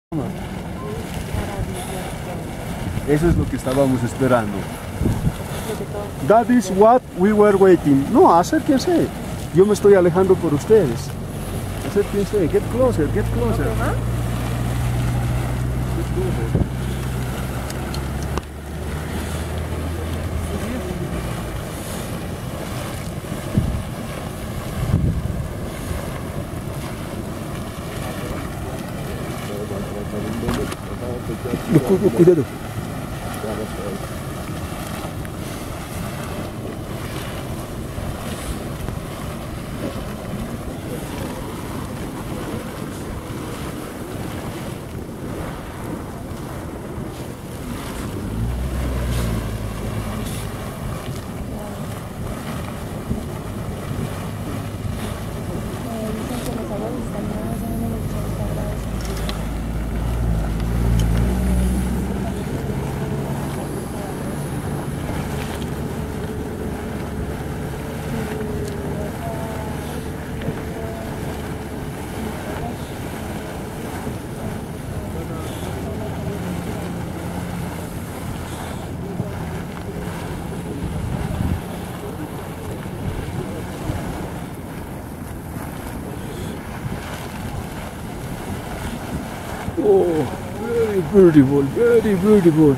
Eso es lo que estábamos esperando. That is what we were waiting. No, acérquense. Yo me estoy alejando por ustedes. Acérquense. Get closer, get closer. Get closer. Cuidado. Oh, very beautiful, very beautiful.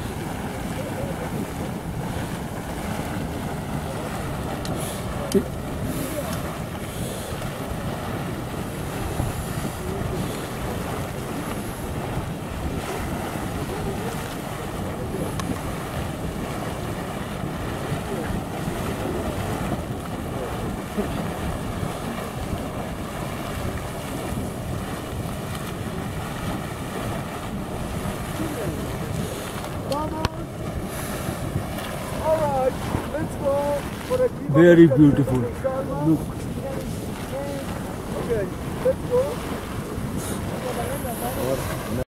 Very beautiful. Look. Okay, let's go.